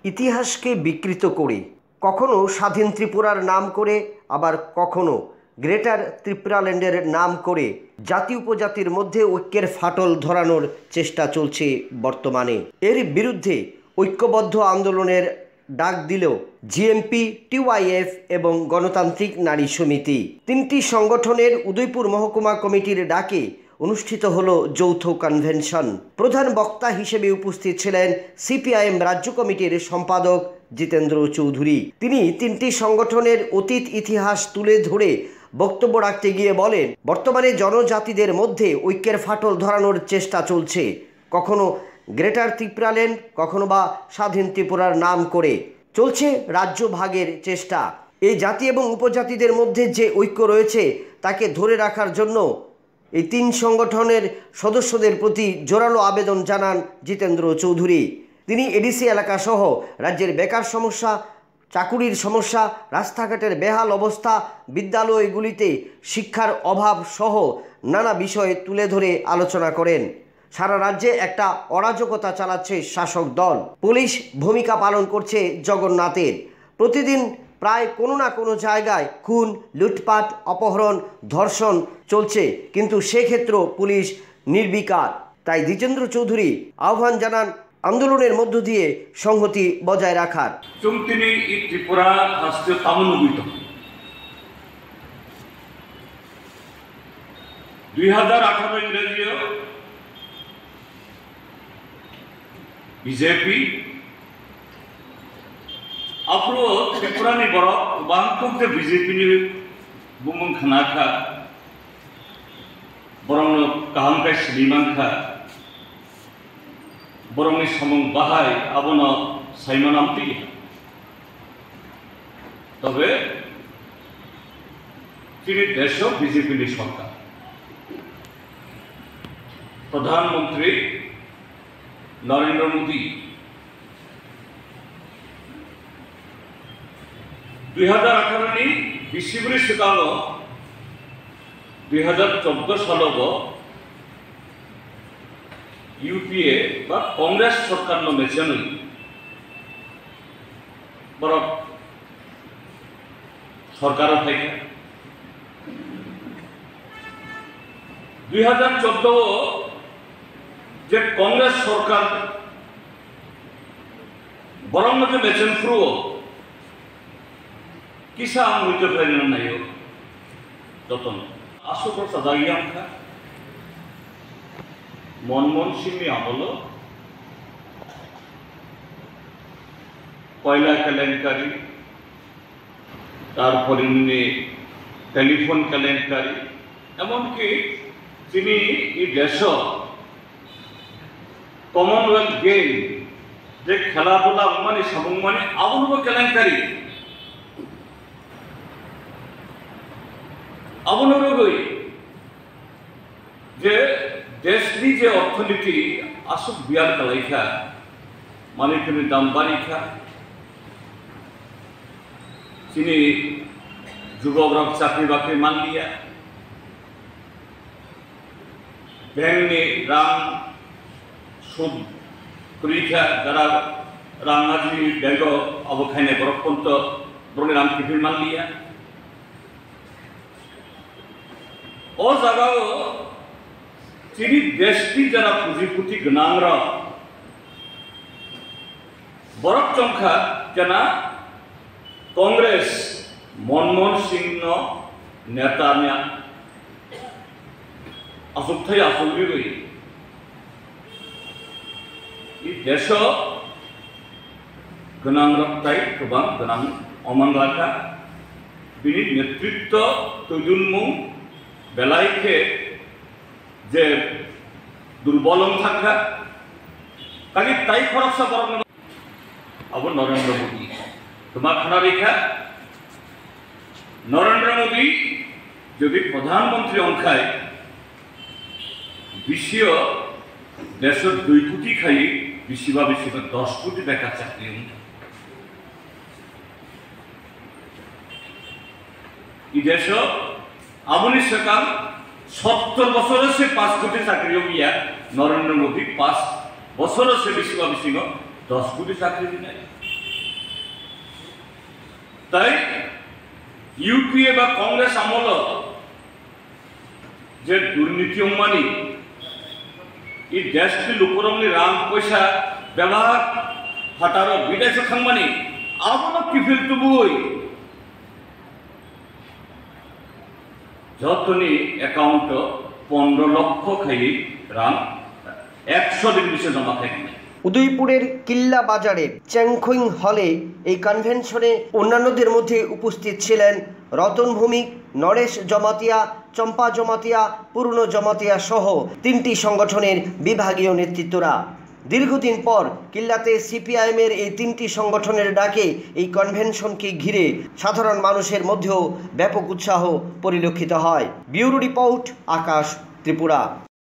ইতিহাসকে বিকৃত করে, কখনো স্বাধীন ত্রিপুরার নাম করে, আবার কখনো গ্রেটার ত্রিপুরাল্যান্ডের নাম করে জাতি উপজাতির মধ্যে ঐক্যের ফাটল ধরানোর চেষ্টা চলছে বর্তমানে। এর বিরুদ্ধে ঐক্যবদ্ধ আন্দোলনের ডাক দিলেও জিএমপি, টিওয়াইএফ এবং গণতান্ত্রিক নারী সমিতি তিনটি সংগঠনের উদয়পুর মহকুমা কমিটির ডাকে অনুষ্ঠিত হলো যৌথ কনভেনশন। প্রধান বক্তা হিসেবে উপস্থিত ছিলেন সিপিআইএম রাজ্য কমিটির সম্পাদক জিতেন্দ্র চৌধুরী। তিনি তিনটি সংগঠনের অতীত ইতিহাস তুলে ধরে বক্তব্য রাখতে গিয়ে বলেন, বর্তমানে জনজাতিদের মধ্যে ঐক্যের ফাটল ধরানোর চেষ্টা চলছে, কখনো গ্রেটার ত্রিপুরাল্যান্ড, কখনো বা স্বাধীন ত্রিপুরার নাম করে চলছে রাজ্য ভাগের চেষ্টা। এই জাতি এবং উপজাতিদের মধ্যে যে ঐক্য রয়েছে তাকে ধরে রাখার জন্য এই তিন সংগঠনের সদস্যদের প্রতি জোরালো আবেদন জানান জিতেন্দ্র চৌধুরী। তিনি এডিসি এলাকা সহ রাজ্যের বেকার সমস্যা, চাকুরির সমস্যা, রাস্তাঘাটের বেহাল অবস্থা, বিদ্যালয়গুলিতে শিক্ষার অভাব সহ নানা বিষয় তুলে ধরে আলোচনা করেন। সারা রাজ্যে একটা অরাজকতা চালাচ্ছে শাসক দল, পুলিশ ভূমিকা পালন করছে জগন্নাথের। প্রতিদিন প্রায় কোনো না কোনো জায়গায় খুন, লুটপাট, অপহরণ, ধর্ষণ চলছে, কিন্তু সেক্ষেত্রেও পুলিশ নির্বিকার। তাই জিতেন্দ্র চৌধুরী আহ্বান জানান আন্দোলনের মধ্য দিয়ে সংহতি বজায় রাখার। তিনি ত্রিপুরা রাষ্ট্রীয় তামনুবিত 2018 ইংরেজি বিজেপি 앞으로 ত্রিপুরানি বড় বাংকুকে বিজেপিনি বুমুং খানাখা বরং কাহামকাই সিলিমাংখা বরংনি সমং বাহাই আবন সাইমানামতি তবে তিনি দেশ বিজেপিনি সরকার প্রধানমন্ত্রী নরেন্দ্র মোদী 2018নি বিশ্বব্যাপী 시간은 2014 সালব ইউপিএ বা কংগ্রেস সরকারનો મેચની বড় সরকার থাকে 2014 যে কংগ্রেস সরকার বরং যে মেচন ফ্রু কিসা মুইতে ফেলেন নাইও যতন আসল সাদাইয়ামখা মনমোহন সিংনি আমল কয়লা কেলেঙ্কারি তারপরে টেলিফোন কেলেঙ্কারি এমনকি তিনি এই দেশ কমনওয়েলথ গেম যে খেলাধুলা মানে সামুং মানে আবনব কেলেঙ্কারি আবনরগই যে দেশনি যে অর্থনীতি আসুক বিয়ার কালাইখা মানিকনি দাম বাড়িখা তিনি যুবকরা চাকরি বাকরি মানলিয়া ব্যাংকনি রাং সুদ পরীক্ষা যারা রাঙাজি ব্যাংক অবখানে বরফপন্ত ব্রণে রাম টিফিন মানলিয়া ও জায়গাও তিনি দেশটি যারা পুঁজিপুতি গনাংরা বরফ চংখা কেনা কংগ্রেস মনমোহন সিং নেতা আসুকথাই আসুগি গই এই দেশ গনাংরাই গোবাं গনাং অমানলাখা বিনি নেতৃত্ব তৈজুনমুং বেলাইকে যে দুর্বলং থাকা কাজে তাই খরচা বরং আবার নরেন্দ্র মোদী তোমার খানা রেখা নরেন্দ্র মোদী যদি প্রধানমন্ত্রী অংখায় বিশ্ব দেশের 2 কোটি খাই বেশি বা বেশি 10 কোটি বেকার চাকরি এই দেশ আমনি সরকার 70 বছরে সে 5 কোটি চাকরি গিয়া নরেন্দ্র মোদী 5 বছরে সে বেশি বা বেশি 10 কোটি চাকরি দিনে তাই ইউপিএ বা কংগ্রেস আমল যে দুর্নীতি অম্মানি এই দেশটি লোকরমনি রাং পয়সা ব্যবহার হাতার বিদেশে থাকমানি আবার কিফিল তুবুই যতনি অ্যাকাউন্ট 15 লক্ষ খাই রাং 100 দিন বেশি জমা থাকে না। উদয়পুরের কিল্লা বাজারের চ্যাংখুইং হলে এই কনভেনশনে অন্যান্যদের মধ্যে উপস্থিত ছিলেন রতন ভৌমিক, নরেশ জমাতিয়া, চম্পা জমাতিয়া, পূর্ণ জমাতিয়া সহ 3টি সংগঠনের বিভাগীয় নেতৃত্বরা। দীর্ঘদিন পর কিল্লাতে সিপিআইএমের এই 3টি সংগঠনের ডাকে এই কনভেনশনকে ঘিরে সাধারণ মানুষের মধ্যেও ব্যাপক উৎসাহ পরিলক্ষিত হয়। Bureau report, Akash, Tripura.